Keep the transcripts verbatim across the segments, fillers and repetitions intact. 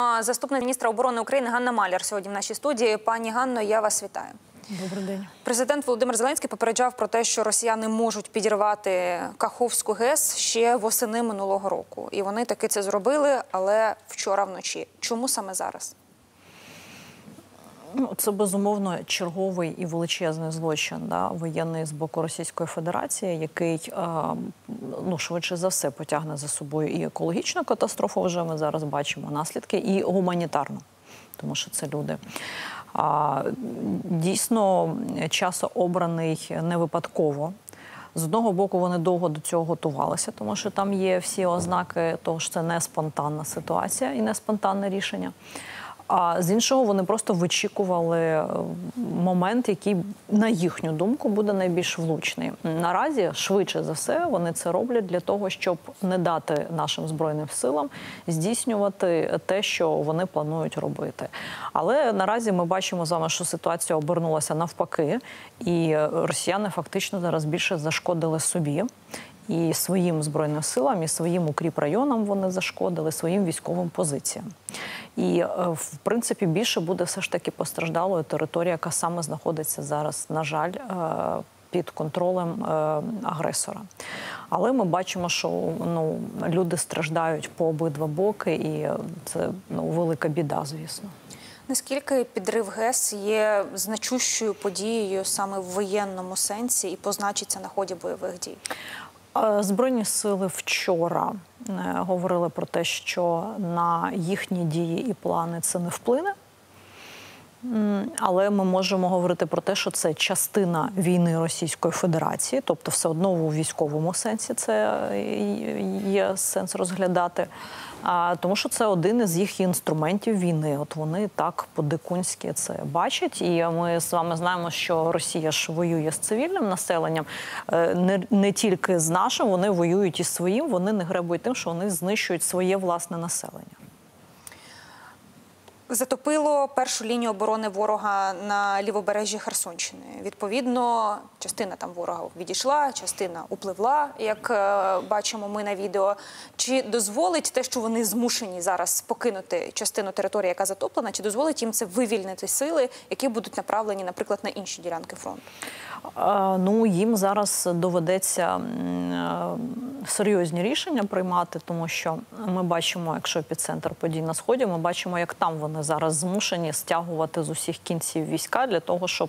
Заступник міністра оборони України Ганна Маляр сьогодні в нашій студії. Пані Ганно, я вас вітаю. Добрий день. Президент Володимир Зеленський попереджав про те, що росіяни можуть підірвати Каховську ГЕС ще восени минулого року. І вони таки це зробили, але вчора вночі. Чому саме зараз? Ну, це, безумовно, черговий і величезний злочин, да, воєнний з боку Російської Федерації, який, е, ну, швидше за все, потягне за собою і екологічну катастрофу, вже ми зараз бачимо наслідки, і гуманітарну, тому що це люди. А, дійсно, час обраний не випадково. З одного боку, вони довго до цього готувалися, тому що там є всі ознаки того, що це не спонтанна ситуація і не спонтанне рішення. А з іншого, вони просто вичікували момент, який, на їхню думку, буде найбільш влучний. Наразі, швидше за все, вони це роблять для того, щоб не дати нашим Збройним силам здійснювати те, що вони планують робити. Але наразі ми бачимо з вами, що ситуація обернулася навпаки, і росіяни фактично зараз більше зашкодили собі. І своїм Збройним силам, і своїм укріпрайонам вони зашкодили, своїм військовим позиціям. І, в принципі, більше буде все ж таки постраждалою територія, яка саме знаходиться зараз, на жаль, під контролем агресора. Але ми бачимо, що ну, люди страждають по обидва боки, і це ну, велика біда, звісно. Наскільки підрив ГЕС є значущою подією саме в воєнному сенсі і позначиться на ході бойових дій? Збройні сили вчора говорили про те, що на їхні дії і плани це не вплине. Але ми можемо говорити про те, що це частина війни Російської Федерації, тобто все одно у військовому сенсі це є сенс розглядати. А, тому що це один із їх інструментів війни. От вони так по-дикунськи це бачать. І ми з вами знаємо, що Росія ж воює з цивільним населенням. Не, не тільки з нашим, вони воюють із своїм, вони не гребують тим, що вони знищують своє власне населення. Затопило першу лінію оборони ворога на лівобережжі Херсонщини. Відповідно, частина там ворога відійшла, частина upливла, як бачимо ми на відео. Чи дозволить те, що вони змушені зараз покинути частину території, яка затоплена, чи дозволить їм це вивільнити сили, які будуть направлені, наприклад, на інші ділянки фронту? Ну, їм зараз доведеться серйозні рішення приймати, тому що ми бачимо, якщо епіцентр подій на Сході, ми бачимо, як там вони зараз змушені стягувати з усіх кінців війська для того, щоб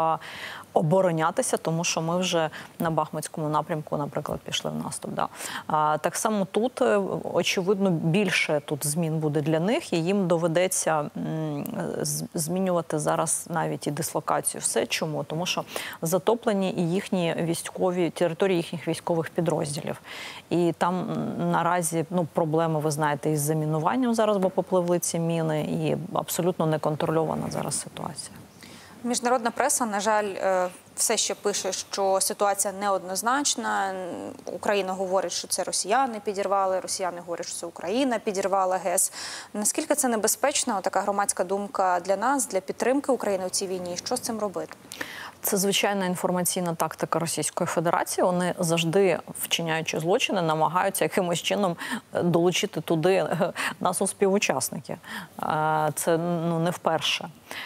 оборонятися, тому що ми вже на Бахмутському напрямку, наприклад, пішли в наступ. Да. А, так само тут, очевидно, більше тут змін буде для них, і їм доведеться м, змінювати зараз навіть і дислокацію. Все чому? Тому що затоплені і їхні військові, території їхніх військових підрозділів. І там наразі ну, проблеми, ви знаєте, із замінуванням зараз, бо попливли ці міни, і абсолютно неконтрольована зараз ситуація. Міжнародна преса, на жаль, все ще пише, що ситуація неоднозначна. Україна говорить, що це росіяни підірвали, росіяни говорять, що це Україна підірвала ГЕС. Наскільки це небезпечно, така громадська думка для нас, для підтримки України у цій війні? Що з цим робити? Це звичайна інформаційна тактика Російської Федерації. Вони завжди, вчиняючи злочини, намагаються якимось чином долучити туди нас у співучасники. Це ну, не вперше.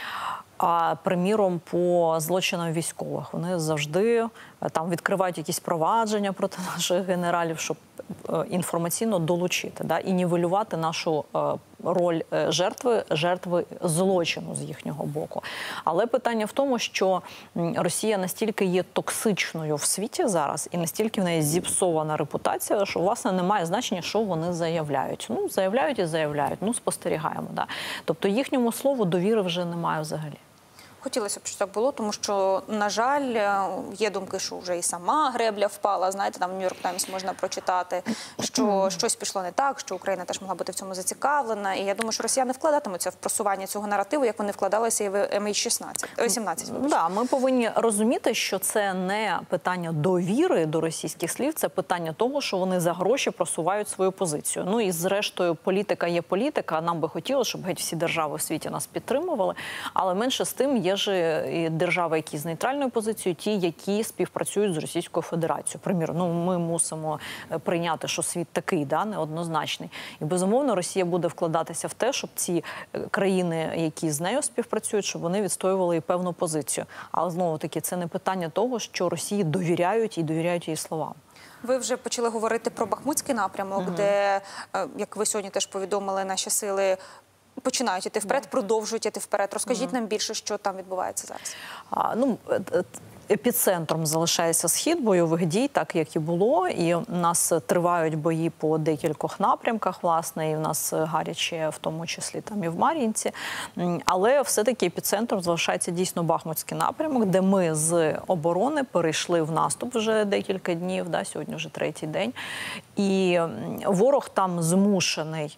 А, приміром, по злочинам військових. Вони завжди там відкривають якісь провадження проти наших генералів, щоб інформаційно долучити, да, і нівелювати нашу роль жертви, жертви злочину з їхнього боку. Але питання в тому, що Росія настільки є токсичною в світі зараз, і настільки в неї зіпсована репутація, що, власне, немає значення, що вони заявляють. Ну, заявляють і заявляють, ну, спостерігаємо. Да. Тобто їхньому слову довіри вже немає взагалі. Хотілося б, щоб так було, тому що, на жаль, є думки, що вже і сама гребля впала. Знаєте, там в Нью-Йорк Таймс можна прочитати, що щось пішло не так, що Україна теж могла бути в цьому зацікавлена. І я думаю, що росіяни вкладатимуться в просування цього наративу, як вони вкладалися і в ем ейч шістнадцять, сімнадцять. Да, ми повинні розуміти, що це не питання довіри до російських слів, це питання того, що вони за гроші просувають свою позицію. Ну і зрештою, політика є політика, нам би хотілося, щоб геть всі держави в світі нас підтримували, але менше з тим є лівобережжі і держави, які з нейтральною позицією, ті, які співпрацюють з Російською Федерацією. Приміром, ну, ми мусимо прийняти, що світ такий, да, неоднозначний. І, безумовно, Росія буде вкладатися в те, щоб ці країни, які з нею співпрацюють, щоб вони відстоювали і певну позицію. Але, знову-таки, це не питання того, що Росії довіряють і довіряють її словам. Ви вже почали говорити про Бахмутський напрямок, угу. де, як ви сьогодні теж повідомили, наші сили починають іти вперед, продовжують іти вперед. Розкажіть угу. нам більше, що там відбувається зараз. А, ну, епіцентром залишається схід бойових дій, так як і було. І у нас тривають бої по декількох напрямках, власне, і в нас гаряче, в тому числі там і в Мар'їнці. Але все-таки епіцентром залишається дійсно Бахмутський напрямок, де ми з оборони перейшли в наступ вже декілька днів, да, сьогодні вже третій день. І ворог там змушений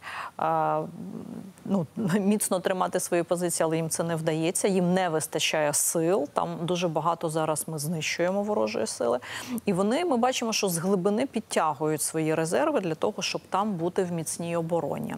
ну, міцно тримати свої позиції, але їм це не вдається, їм не вистачає сил, там дуже багато зараз ми знищуємо ворожої сили. І вони, ми бачимо, що з глибини підтягують свої резерви для того, щоб там бути в міцній обороні.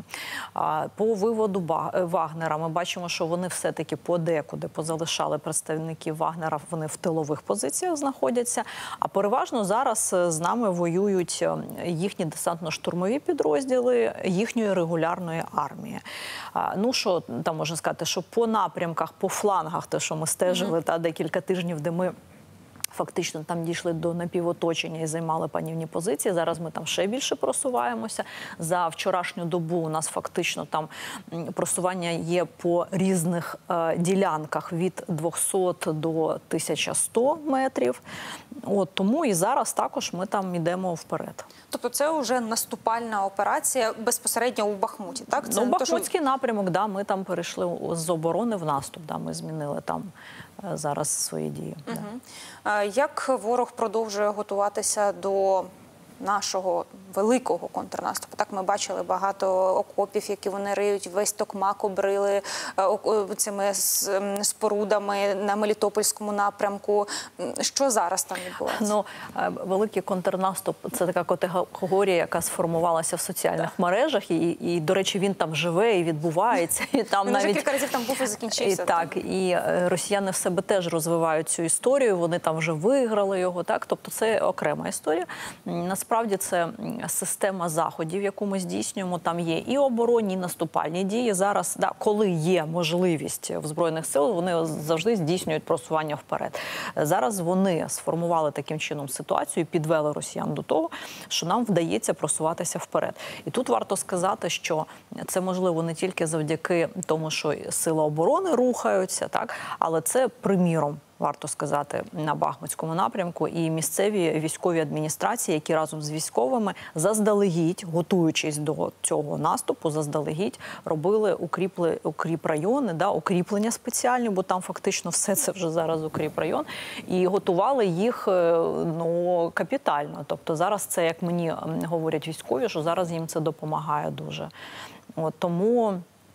По виводу Вагнера ми бачимо, що вони все-таки подекуди позалишали представників Вагнера, вони в тилових позиціях знаходяться, а переважно зараз з нами воюють їхні десантно-штурмові підрозділи їхньої регулярної армії. Ну, що там можна сказати, що по напрямках, по флангах, те, що ми стежили, mm-hmm. та декілька тижнів, де ми фактично там дійшли до напівоточення і займали панівні позиції. Зараз ми там ще більше просуваємося. За вчорашню добу у нас фактично там просування є по різних е, ділянках від двохсот до тисяча сто метрів. От, тому і зараз також ми там йдемо вперед. Тобто це вже наступальна операція безпосередньо у Бахмуті, так? Це ну, Бахмутський то, що... напрямок, да, ми там перейшли з оборони в наступ, да, ми змінили там е, зараз свої дії. Угу. Да. Як ворог продовжує готуватися до нашого великого контрнаступу? Так, ми бачили багато окопів, які вони риють, весь Токмак обрили цими спорудами на Мелітопольському напрямку. Що зараз там відбувається? Ну, великий контрнаступ – це така категорія, яка сформувалася в соціальних так. мережах, і, і, до речі, він там живе і відбувається. І там він навіть... вже кілька разів там був і закінчився. І, так, і росіяни в себе теж розвивають цю історію, вони там вже виграли його, так? Тобто це окрема історія. Насправді це система заходів, яку ми здійснюємо. Там є і оборонні, і наступальні дії. Зараз, да, коли є можливість в Збройних сил, вони завжди здійснюють просування вперед. Зараз вони сформували таким чином ситуацію і підвели росіян до того, що нам вдається просуватися вперед. І тут варто сказати, що це можливо не тільки завдяки тому, що сили оборони рухаються, так, але це приміром, варто сказати, на Бахмутському напрямку і місцеві військові адміністрації, які разом з військовими заздалегідь, готуючись до цього наступу, заздалегідь робили укріпли, укріп райони, да, укріплення спеціальні, бо там фактично все це вже зараз укріп район, і готували їх ну, капітально. Тобто зараз це, як мені говорять військові, що зараз їм це допомагає дуже. От, тому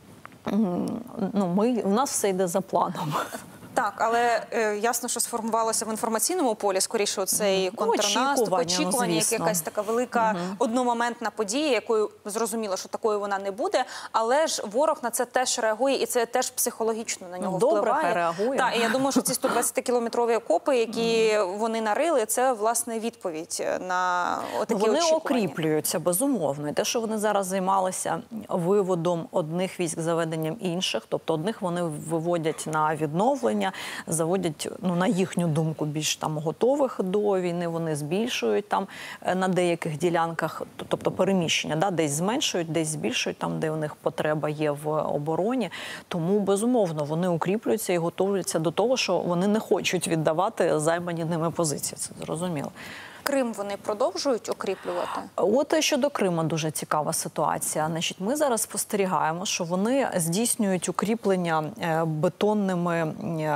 ну, ми, у нас все йде за планом. Так, але е, ясно, що сформувалося в інформаційному полі, скоріше, оцей ну, контрнаступ, очікування, очікування як якась така велика угу. одномоментна подія, якою зрозуміло, що такою вона не буде, але ж ворог на це теж реагує, і це теж психологічно на нього Добре, впливає. реагує. Так, і я думаю, що ці сто двадцятикілометрові окопи, які угу. вони нарили, це, власне, відповідь на такі вони очікування. Вони окріплюються, безумовно. І те, що вони зараз займалися виводом одних військ, заведенням інших, тобто одних вони виводять на відновлення, заводять, ну, на їхню думку, більш там готових до війни, вони збільшують там на деяких ділянках, тобто переміщення, да, десь зменшують, десь збільшують, там, де у них потреба є в обороні. Тому, безумовно, вони укріплюються і готуються до того, що вони не хочуть віддавати займані ними позиції, це зрозуміло. Крим вони продовжують укріплювати? От щодо Криму дуже цікава ситуація. Значить, ми зараз спостерігаємо, що вони здійснюють укріплення бетонними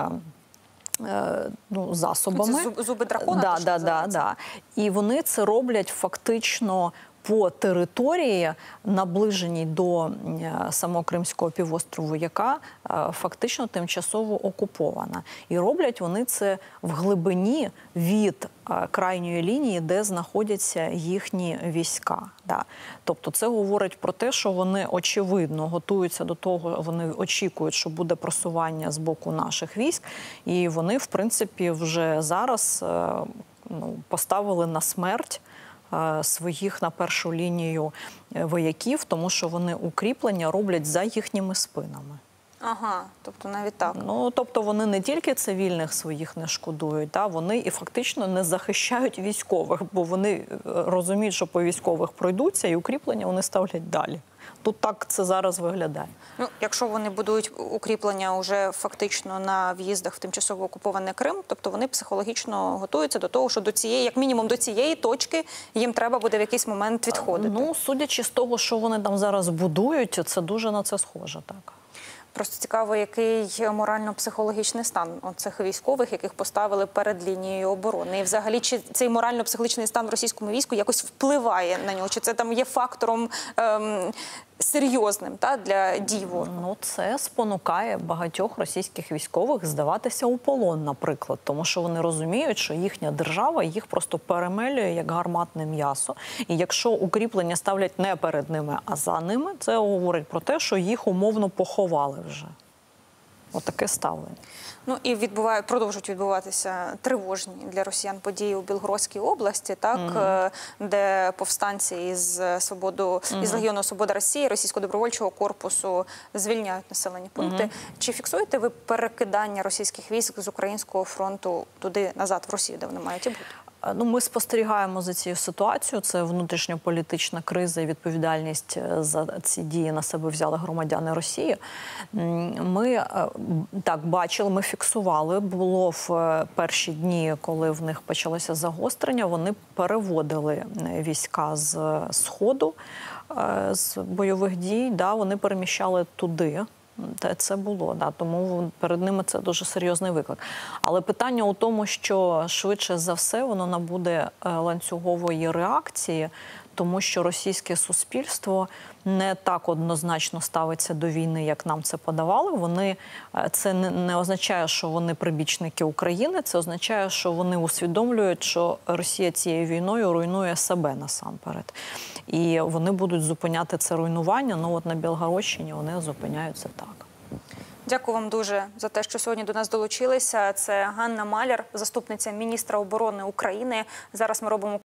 ну, засобами. Це зуби дракона? Да, да, да, да. І вони це роблять фактично по території, наближеній до е, самого Кримського півострову, яка е, фактично тимчасово окупована. І роблять вони це в глибині від е, крайньої лінії, де знаходяться їхні війська. Да. Тобто це говорить про те, що вони, очевидно, готуються до того, вони очікують, що буде просування з боку наших військ, і вони, в принципі, вже зараз е, ну, поставили на смерть своїх на першу лінію вояків, тому що вони укріплення роблять за їхніми спинами. Ага, тобто навіть так. Ну, тобто вони не тільки цивільних своїх не шкодують, да, вони і фактично не захищають військових, бо вони розуміють, що по військових пройдуться і укріплення вони ставлять далі. Тут так це зараз виглядає. Ну, якщо вони будують укріплення вже фактично на в'їздах в тимчасово окупований Крим, тобто вони психологічно готуються до того, що до цієї, як мінімум до цієї точки, їм треба буде в якийсь момент відходити. Ну, судячи з того, що вони там зараз будують, це дуже на це схоже, так. Просто цікаво, який морально-психологічний стан цих військових, яких поставили перед лінією оборони. І взагалі, чи цей морально-психологічний стан в російському війську якось впливає на нього? Чи це там є фактором ем, серйозним та, для дій ворога? Ну, це спонукає багатьох російських військових здаватися у полон, наприклад. Тому що вони розуміють, що їхня держава їх просто перемелює як гарматне м'ясо. І якщо укріплення ставлять не перед ними, а за ними, це говорить про те, що їх умовно поховали вже. Отаке ставлення. Ну і відбуває, продовжують відбуватися тривожні для росіян події у Білгородській області, так, mm-hmm. де повстанці із свободу mm-hmm. із Легіону Свобода Росії, Російського добровольчого корпусу звільняють населені пункти. Mm-hmm. Чи фіксуєте ви перекидання російських військ з українського фронту туди назад в Росію, де вони мають і бути? Ну, ми спостерігаємо за цією ситуацією. Це внутрішньополітична криза і відповідальність за ці дії на себе взяли громадяни Росії. Ми так бачили, ми фіксували. Було в перші дні, коли в них почалося загострення, вони переводили війська з Сходу, з бойових дій, да, вони переміщали туди. Це було, да, тому перед ними це дуже серйозний виклик. Але питання у тому, що швидше за все воно набуде ланцюгової реакції, тому що російське суспільство не так однозначно ставиться до війни, як нам це подавали. Вони, це не, не означає, що вони прибічники України, це означає, що вони усвідомлюють, що Росія цією війною руйнує себе насамперед. І вони будуть зупиняти це руйнування, ну от на Білгородщині вони зупиняються так. Дякую вам дуже за те, що сьогодні до нас долучилися. Це Ганна Маляр, заступниця міністра оборони України. Зараз ми робимо